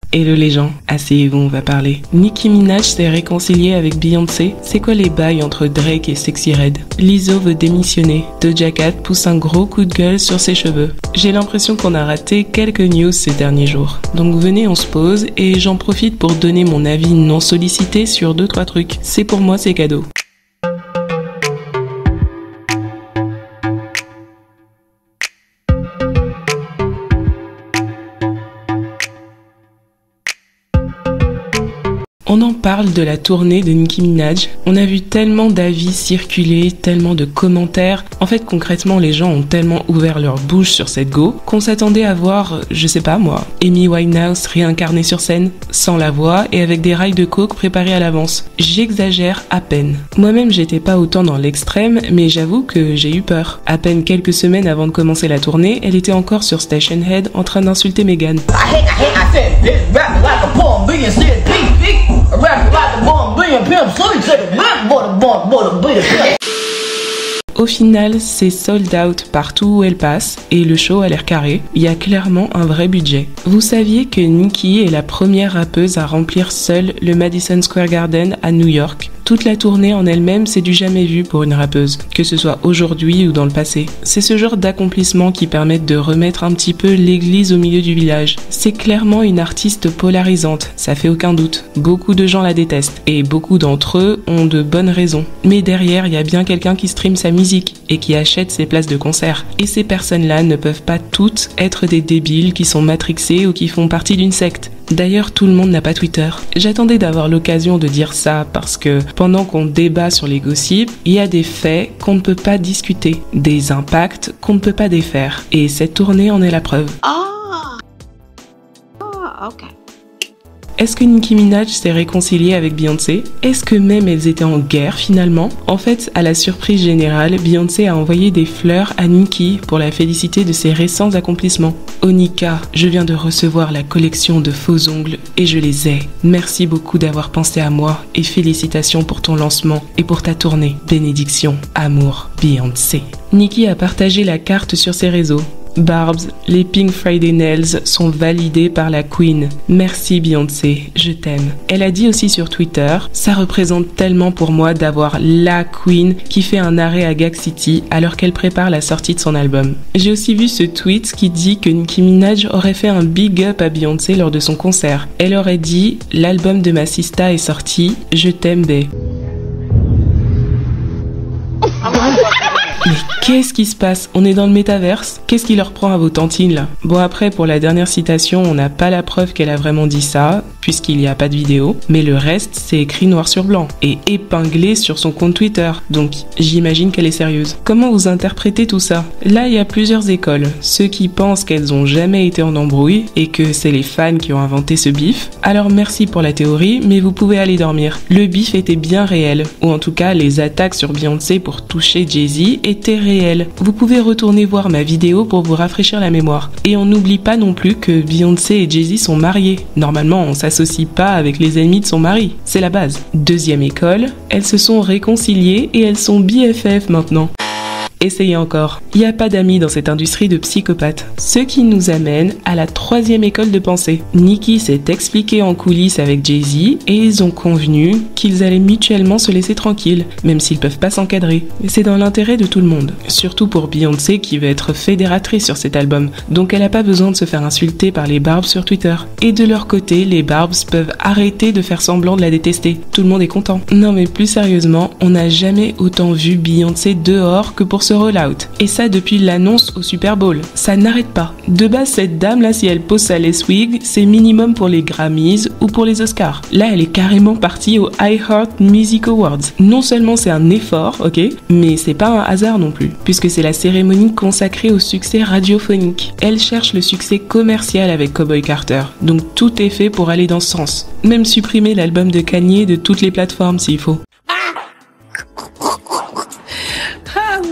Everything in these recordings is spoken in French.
Hello les gens, asseyez-vous, on va parler. Nicki Minaj s'est réconciliée avec Beyoncé. C'est quoi les bails entre Drake et Sexyy Red? Lizzo veut démissionner. Doja Cat pousse un gros coup de gueule sur ses cheveux. J'ai l'impression qu'on a raté quelques news ces derniers jours. Donc venez, on se pose et j'en profite pour donner mon avis non sollicité sur 2-3 trucs. C'est pour moi, c'est cadeau. On en parle de la tournée de Nicki Minaj. On a vu tellement d'avis circuler, tellement de commentaires. En fait, concrètement, les gens ont tellement ouvert leur bouche sur cette go qu'on s'attendait à voir, je sais pas moi, Amy Winehouse réincarnée sur scène, sans la voix et avec des rails de coke préparés à l'avance. J'exagère à peine. Moi-même, j'étais pas autant dans l'extrême, mais j'avoue que j'ai eu peur. À peine quelques semaines avant de commencer la tournée, elle était encore sur Station Head en train d'insulter Meghan. Au final, c'est sold out partout où elle passe et le show a l'air carré. Il y a clairement un vrai budget. Vous saviez que Nicki est la première rappeuse à remplir seule le Madison Square Garden à New York? Toute la tournée en elle-même, c'est du jamais vu pour une rappeuse, que ce soit aujourd'hui ou dans le passé. C'est ce genre d'accomplissement qui permettent de remettre un petit peu l'église au milieu du village. C'est clairement une artiste polarisante, ça fait aucun doute. Beaucoup de gens la détestent, et beaucoup d'entre eux ont de bonnes raisons. Mais derrière, il y a bien quelqu'un qui stream sa musique, et qui achète ses places de concert. Et ces personnes-là ne peuvent pas toutes être des débiles qui sont matrixés ou qui font partie d'une secte. D'ailleurs, tout le monde n'a pas Twitter. J'attendais d'avoir l'occasion de dire ça parce que pendant qu'on débat sur les gossips, il y a des faits qu'on ne peut pas discuter, des impacts qu'on ne peut pas défaire. Et cette tournée en est la preuve. Ok. Est-ce que Nicki Minaj s'est réconciliée avec Beyoncé? Est-ce que même elles étaient en guerre finalement? En fait, à la surprise générale, Beyoncé a envoyé des fleurs à Nicki pour la féliciter de ses récents accomplissements. Onika, je viens de recevoir la collection de faux ongles et je les ai. Merci beaucoup d'avoir pensé à moi et félicitations pour ton lancement et pour ta tournée. Bénédiction, amour, Beyoncé. Nicki a partagé la carte sur ses réseaux. Barbs, les Pink Friday Nails sont validés par la Queen. Merci Beyoncé, je t'aime. Elle a dit aussi sur Twitter, ça représente tellement pour moi d'avoir la Queen qui fait un arrêt à Gag City alors qu'elle prépare la sortie de son album. J'ai aussi vu ce tweet qui dit que Nicki Minaj aurait fait un big up à Beyoncé lors de son concert. Elle aurait dit, l'album de ma sista est sorti, je t'aime bae. Mais qu'est-ce qui se passe? On est dans le métaverse? Qu'est-ce qui leur prend à vos tantines là? Bon après, pour la dernière citation, on n'a pas la preuve qu'elle a vraiment dit ça, puisqu'il n'y a pas de vidéo, mais le reste, c'est écrit noir sur blanc, et épinglé sur son compte Twitter, donc j'imagine qu'elle est sérieuse. Comment vous interprétez tout ça? Là, il y a plusieurs écoles. Ceux qui pensent qu'elles ont jamais été en embrouille, et que c'est les fans qui ont inventé ce bif. Alors merci pour la théorie, mais vous pouvez aller dormir. Le bif était bien réel, ou en tout cas, les attaques sur Beyoncé pour toucher Jay-Z étaient réelles. Vous pouvez retourner voir ma vidéo pour vous rafraîchir la mémoire. Et on n'oublie pas non plus que Beyoncé et Jay-Z sont mariés. Normalement, on s'associe pas avec les ennemis de son mari. C'est la base. Deuxième école, elles se sont réconciliées et elles sont BFF maintenant. Essayez encore. Il n'y a pas d'amis dans cette industrie de psychopathes. Ce qui nous amène à la troisième école de pensée. Nicki s'est expliquée en coulisses avec Jay-Z et ils ont convenu qu'ils allaient mutuellement se laisser tranquilles, même s'ils peuvent pas s'encadrer. C'est dans l'intérêt de tout le monde. Surtout pour Beyoncé qui veut être fédératrice sur cet album, donc elle n'a pas besoin de se faire insulter par les Barbs sur Twitter. Et de leur côté, les Barbs peuvent arrêter de faire semblant de la détester. Tout le monde est content. Non mais plus sérieusement, on n'a jamais autant vu Beyoncé dehors que pour ce roll-out. Et ça depuis l'annonce au Super Bowl. Ça n'arrête pas. De base, cette dame là, si elle pose sa lace wig, c'est minimum pour les Grammys ou pour les Oscars. Là, elle est carrément partie aux iHeart Music Awards. Non seulement c'est un effort, ok, mais c'est pas un hasard non plus, puisque c'est la cérémonie consacrée au succès radiophonique. Elle cherche le succès commercial avec Cowboy Carter. Donc tout est fait pour aller dans ce sens. Même supprimer l'album de Kanye de toutes les plateformes s'il faut. Hilarious.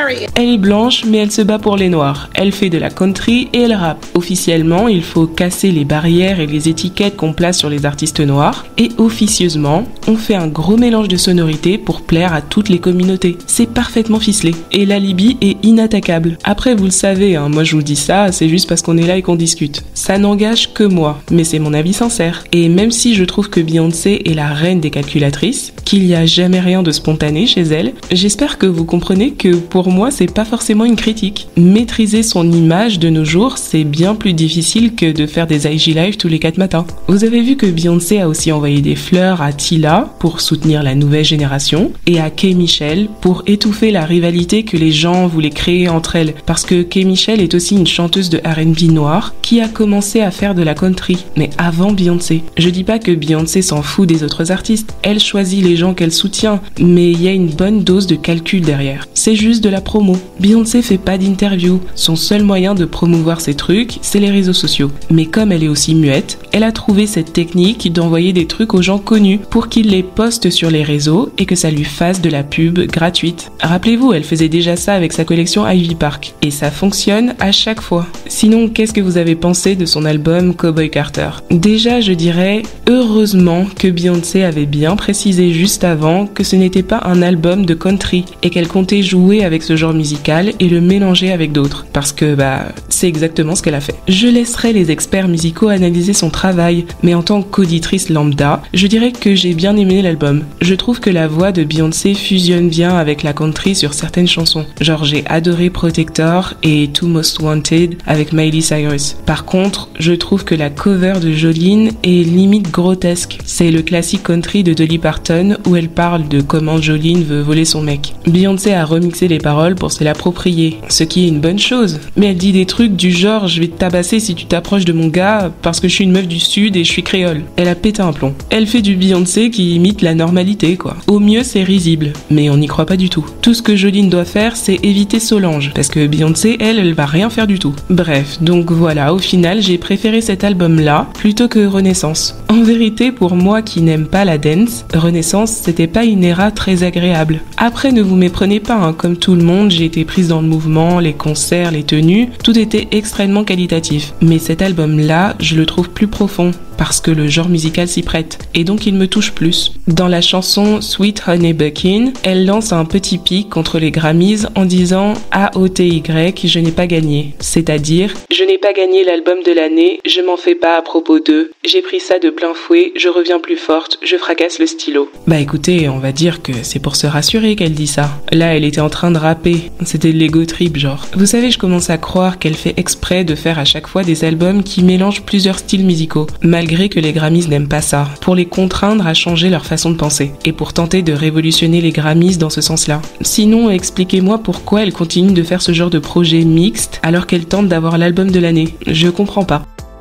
Elle est blanche, mais elle se bat pour les noirs. Elle fait de la country et elle rappe. Officiellement, il faut casser les barrières et les étiquettes qu'on place sur les artistes noirs. Et officieusement, on fait un gros mélange de sonorités pour plaire à toutes les communautés. C'est parfaitement ficelé. Et l'alibi est inattaquable. Après, vous le savez, hein, moi je vous dis ça, c'est juste parce qu'on est là et qu'on discute. Ça n'engage que moi, mais c'est mon avis sincère. Et même si je trouve que Beyoncé est la reine des calculatrices, qu'il n'y a jamais rien de spontané chez elle, j'espère que vous comprenez que pour moi c'est pas forcément une critique. Maîtriser son image de nos jours, c'est bien plus difficile que de faire des IG Live tous les 4 matins. Vous avez vu que Beyoncé a aussi envoyé des fleurs à Tila pour soutenir la nouvelle génération et à K. Michelle pour étouffer la rivalité que les gens voulaient créer entre elles, parce que K. Michelle est aussi une chanteuse de R&B noire qui a commencé à faire de la country, mais avant Beyoncé. Je dis pas que Beyoncé s'en fout des autres artistes, elle choisit les gens qu'elle soutient, mais il y a une bonne dose de calcul derrière. C'est juste de la promo. Beyoncé fait pas d'interview, son seul moyen de promouvoir ses trucs, c'est les réseaux sociaux. Mais comme elle est aussi muette, elle a trouvé cette technique d'envoyer des trucs aux gens connus pour qu'ils les postent sur les réseaux et que ça lui fasse de la pub gratuite. Rappelez-vous, elle faisait déjà ça avec sa collection Ivy Park. Et ça fonctionne à chaque fois. Sinon, qu'est-ce que vous avez pensé de son album Cowboy Carter? Déjà, je dirais heureusement que Beyoncé avait bien précisé juste avant que ce n'était pas un album de country et qu'elle comptait jouer avec ce genre musical et le mélanger avec d'autres. Parce que, c'est exactement ce qu'elle a fait. Je laisserai les experts musicaux analyser son travail, mais en tant qu'auditrice lambda, je dirais que j'ai bien aimé l'album. Je trouve que la voix de Beyoncé fusionne bien avec la country sur certaines chansons. Genre, j'ai adoré Protector et Two Most Wanted avec Miley Cyrus. Par contre, je trouve que la cover de Jolene est limite grotesque. C'est le classique country de Dolly Parton où elle parle de comment Jolene veut voler son mec. Beyoncé a remixé les paroles pour se l'approprier, ce qui est une bonne chose. Mais elle dit des trucs du genre « je vais te tabasser si tu t'approches de mon gars parce que je suis une meuf du sud et je suis créole ». Elle a pété un plomb. Elle fait du Beyoncé qui imite la normalité quoi. Au mieux c'est risible, mais on n'y croit pas du tout. Tout ce que Jolene doit faire c'est éviter Solange, parce que Beyoncé elle va rien faire du tout. Bref, donc voilà, au final j'ai préféré cet album là plutôt que Renaissance. En vérité, pour moi qui n'aime pas la dance, Renaissance c'était pas une era très agréable. Après ne vous méprenez pas, hein, comme tout le monde j'ai été prise dans le mouvement, les concerts, les tenues, tout était extrêmement qualitatif. Mais cet album là, je le trouve plus profond, parce que le genre musical s'y prête, et donc il me touche plus. Dans la chanson Sweet Honey Buckin, elle lance un petit pic contre les Grammys en disant AOTY, je n'ai pas gagné. C'est-à-dire, je n'ai pas gagné l'album de l'année, je m'en fais pas à propos d'eux, j'ai pris ça de plein fouet, je reviens plus forte, je fracasse le stylo. Bah écoutez, on va dire que c'est pour se rassurer qu'elle dit ça. Là, elle était en train de rapper, c'était de l'ego trip genre. Vous savez, je commence à croire qu'elle fait exprès de faire à chaque fois des albums qui mélangent plusieurs styles musicaux, malgré que les Grammys n'aiment pas ça, pour les contraindre à changer leur façon de penser, et pour tenter de révolutionner les Grammys dans ce sens-là. Sinon, expliquez-moi pourquoi elle continue de faire ce genre de projet mixte alors qu'elle tente d'avoir l'album de l'année. Je comprends pas.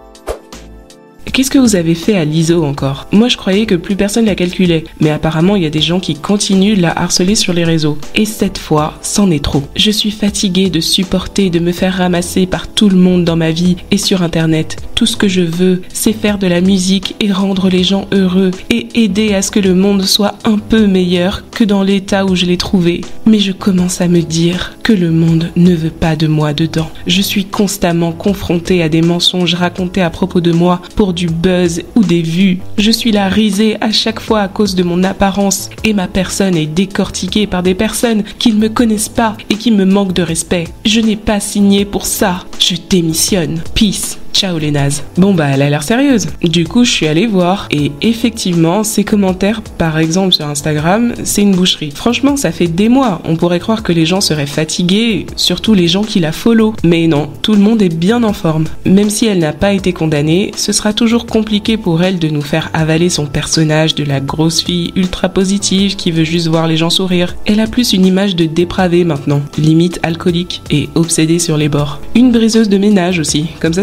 Qu'est-ce que vous avez fait à Lizzo encore? Moi je croyais que plus personne la calculait, mais apparemment il y a des gens qui continuent de la harceler sur les réseaux. Et cette fois, c'en est trop. Je suis fatiguée de supporter, de me faire ramasser par tout le monde dans ma vie et sur internet. Tout ce que je veux, c'est faire de la musique et rendre les gens heureux et aider à ce que le monde soit un peu meilleur que dans l'état où je l'ai trouvé. Mais je commence à me dire que le monde ne veut pas de moi dedans. Je suis constamment confrontée à des mensonges racontés à propos de moi pour du buzz ou des vues. Je suis là risée à chaque fois à cause de mon apparence et ma personne est décortiquée par des personnes qui ne me connaissent pas et qui me manquent de respect. Je n'ai pas signé pour ça. Je démissionne. Peace. Ciao les nazes. Bon elle a l'air sérieuse. Du coup, je suis allée voir et effectivement, ses commentaires, par exemple sur Instagram, c'est une boucherie. Franchement, ça fait des mois. On pourrait croire que les gens seraient fatigués, surtout les gens qui la follow. Mais non, tout le monde est bien en forme. Même si elle n'a pas été condamnée, ce sera toujours compliqué pour elle de nous faire avaler son personnage de la grosse fille ultra positive qui veut juste voir les gens sourire. Elle a plus une image de dépravée maintenant, limite alcoolique et obsédée sur les bords. Une briseuse de ménage aussi, comme ça c'est parfait.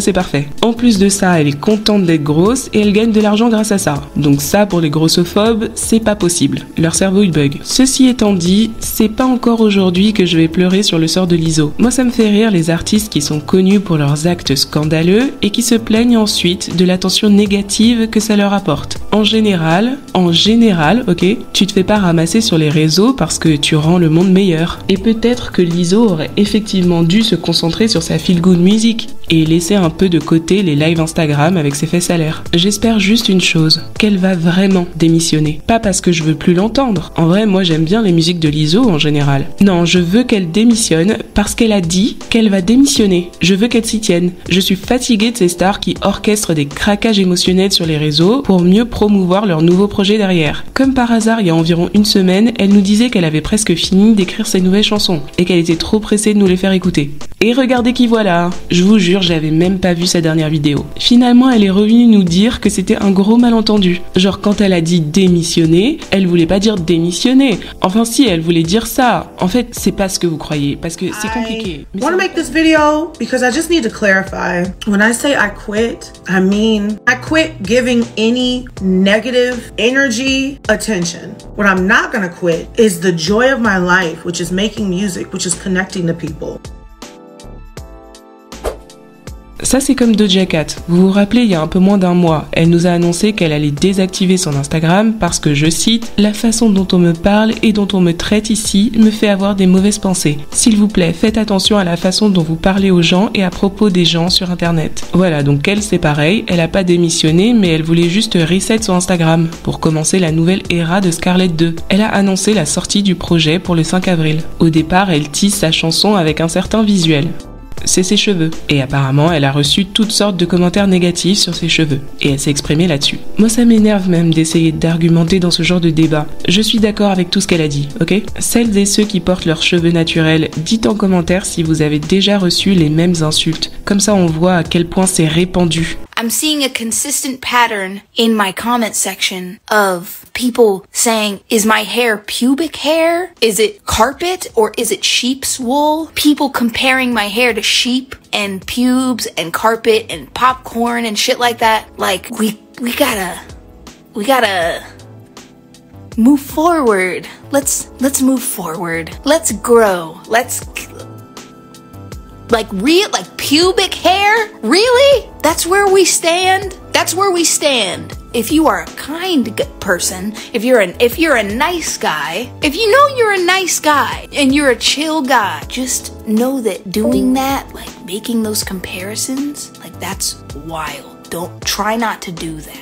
vrai. En plus de ça, elle est contente d'être grosse et elle gagne de l'argent grâce à ça. Donc ça, pour les grossophobes, c'est pas possible. Leur cerveau il bug. Ceci étant dit, c'est pas encore aujourd'hui que je vais pleurer sur le sort de Lizzo. Moi ça me fait rire les artistes qui sont connus pour leurs actes scandaleux et qui se plaignent ensuite de l'attention négative que ça leur apporte. En général, ok, tu te fais pas ramasser sur les réseaux parce que tu rends le monde meilleur. Et peut-être que Lizzo aurait effectivement dû se concentrer sur sa feel-good music et laisser un peu de côté les lives Instagram avec ses faits salaires. J'espère juste une chose, qu'elle va vraiment démissionner. Pas parce que je veux plus l'entendre. En vrai, moi j'aime bien les musiques de Lizzo en général. Non, je veux qu'elle démissionne parce qu'elle a dit qu'elle va démissionner. Je veux qu'elle s'y tienne. Je suis fatiguée de ces stars qui orchestrent des craquages émotionnels sur les réseaux pour mieux promouvoir leur nouveau projet derrière. Comme par hasard, il y a environ une semaine, elle nous disait qu'elle avait presque fini d'écrire ses nouvelles chansons et qu'elle était trop pressée de nous les faire écouter. Et regardez qui voilà. Je vous jure, j'avais même pas vu sa dernière vidéo. Finalement, elle est revenue nous dire que c'était un gros malentendu. Genre quand elle a dit démissionner, elle voulait pas dire démissionner. Enfin si, elle voulait dire ça. En fait, c'est pas ce que vous croyez parce que c'est compliqué. I want to make this video because I just need to clarify. When I say I quit, I mean I quit giving any negative energy attention. What I'm not going to quit is the joy of my life, which is making music, which is connecting to people. Ça c'est comme Doja Cat. Vous vous rappelez, il y a un peu moins d'un mois, elle nous a annoncé qu'elle allait désactiver son Instagram parce que, je cite, « La façon dont on me parle et dont on me traite ici me fait avoir des mauvaises pensées. S'il vous plaît, faites attention à la façon dont vous parlez aux gens et à propos des gens sur internet. » Voilà, donc elle c'est pareil, elle a pas démissionné mais elle voulait juste reset son Instagram pour commencer la nouvelle ère de Scarlett 2. Elle a annoncé la sortie du projet pour le 5 avril. Au départ, elle tease sa chanson avec un certain visuel. C'est ses cheveux. Et apparemment, elle a reçu toutes sortes de commentaires négatifs sur ses cheveux. Et elle s'est exprimée là-dessus. Moi, ça m'énerve même d'essayer d'argumenter dans ce genre de débat. Je suis d'accord avec tout ce qu'elle a dit, ok ? Celles et ceux qui portent leurs cheveux naturels, dites en commentaire si vous avez déjà reçu les mêmes insultes. Comme ça, on voit à quel point c'est répandu. I'm seeing a consistent pattern in my comment section of people saying, is my hair pubic hair? Is it carpet or is it sheep's wool? People comparing my hair to sheep and pubes and carpet and popcorn and shit like that. Like, we gotta move forward. Let's move forward. Let's grow. Like pubic hair? Really? That's where we stand? That's where we stand. If you are a kind person, if you're a nice guy, if you know you're a nice guy and you're a chill guy, just know that doing that, like making those comparisons, like that's wild. Try not to do that.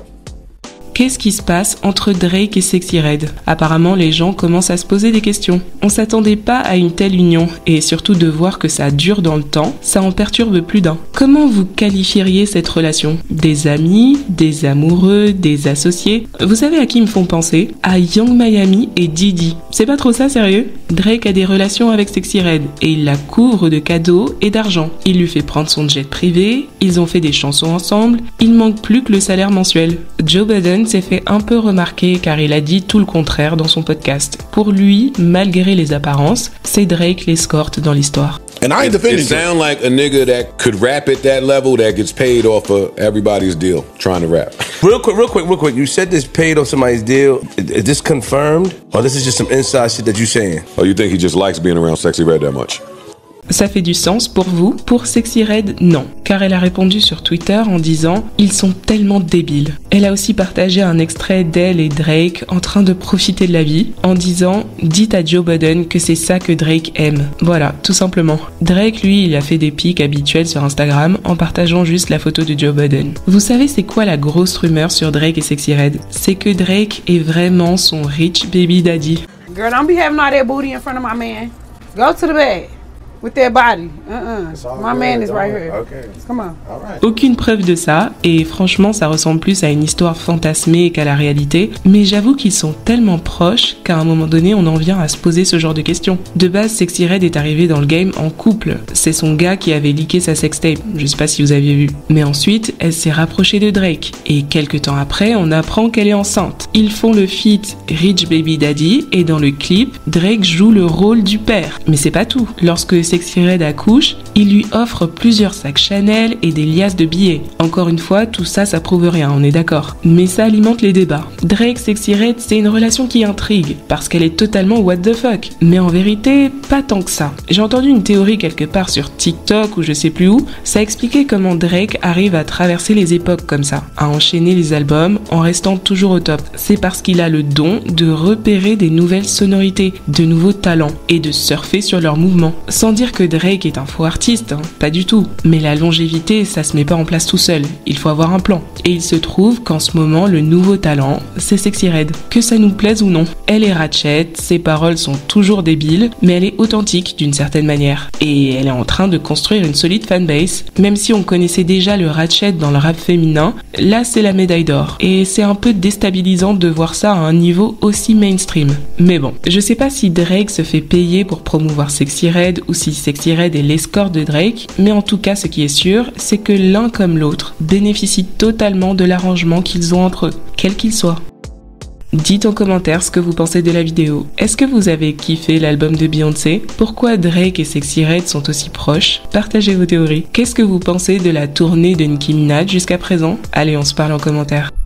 Qu'est-ce qui se passe entre Drake et Sexyy Red ? Apparemment, les gens commencent à se poser des questions. On s'attendait pas à une telle union, et surtout de voir que ça dure dans le temps, ça en perturbe plus d'un. Comment vous qualifieriez cette relation ? Des amis, des amoureux, des associés ? Vous savez à qui me font penser ? À Young Miami et Diddy. C'est pas trop ça, sérieux ? Drake a des relations avec Sexyy Red, et il la couvre de cadeaux et d'argent. Il lui fait prendre son jet privé, ils ont fait des chansons ensemble, il manque plus que le salaire mensuel. Joe Budden s'est fait un peu remarquer car il a dit tout le contraire dans son podcast. Pour lui, malgré les apparences, c'est Drake l'escorte dans l'histoire. And I ain't defending. It sound like a nigga that could rap at that level that gets paid off of everybody's deal trying to rap. Real quick. You said this paid off somebody's deal. Is this confirmed? Or this is just some inside shit that you saying? Oh, you think he just likes being around Sexyy Red that much? Ça fait du sens pour vous? Pour Sexyy Red, non. Car elle a répondu sur Twitter en disant « Ils sont tellement débiles ». Elle a aussi partagé un extrait d'elle et Drake en train de profiter de la vie en disant « Dites à Joe Budden que c'est ça que Drake aime ». Voilà, tout simplement. Drake, lui, il a fait des pics habituels sur Instagram en partageant juste la photo de Joe Budden. Vous savez c'est quoi la grosse rumeur sur Drake et Sexyy Red? C'est que Drake est vraiment son rich baby daddy. Girl, don't be having all that booty in front of my man. Go to the bed. With their body. My man is right here. Okay. Come on. All right. Aucune preuve de ça, et franchement ça ressemble plus à une histoire fantasmée qu'à la réalité, mais j'avoue qu'ils sont tellement proches qu'à un moment donné on en vient à se poser ce genre de questions. De base, Sexyy Red est arrivé dans le game en couple. C'est son gars qui avait leaké sa sextape, je sais pas si vous aviez vu. Mais ensuite, elle s'est rapprochée de Drake, et quelques temps après, on apprend qu'elle est enceinte. Ils font le feat Rich Baby Daddy, et dans le clip, Drake joue le rôle du père. Mais c'est pas tout. Lorsque Sexyy Red accouche, il lui offre plusieurs sacs Chanel et des liasses de billets. Encore une fois, tout ça, ça prouve rien, on est d'accord. Mais ça alimente les débats. Drake Sexyy Red, c'est une relation qui intrigue, parce qu'elle est totalement what the fuck. Mais en vérité, pas tant que ça. J'ai entendu une théorie quelque part sur TikTok ou je sais plus où, ça expliquait comment Drake arrive à traverser les époques comme ça, à enchaîner les albums en restant toujours au top. C'est parce qu'il a le don de repérer des nouvelles sonorités, de nouveaux talents et de surfer sur leurs mouvements. Sans dire que Drake est un faux artiste, hein, pas du tout. Mais la longévité, ça se met pas en place tout seul, il faut avoir un plan. Et il se trouve qu'en ce moment, le nouveau talent, c'est Sexyy Red. Que ça nous plaise ou non. Elle est ratchet, ses paroles sont toujours débiles, mais elle est authentique d'une certaine manière. Et elle est en train de construire une solide fanbase. Même si on connaissait déjà le ratchet dans le rap féminin, là c'est la médaille d'or. Et c'est un peu déstabilisant de voir ça à un niveau aussi mainstream. Mais bon, je sais pas si Drake se fait payer pour promouvoir Sexyy Red ou si Sexyy Red est l'escorte de Drake, mais en tout cas ce qui est sûr, c'est que l'un comme l'autre bénéficient totalement de l'arrangement qu'ils ont entre eux, quel qu'il soit. Dites en commentaire ce que vous pensez de la vidéo. Est-ce que vous avez kiffé l'album de Beyoncé? Pourquoi Drake et Sexyy Red sont aussi proches? Partagez vos théories. Qu'est-ce que vous pensez de la tournée de Nicki Minaj jusqu'à présent? Allez, on se parle en commentaire.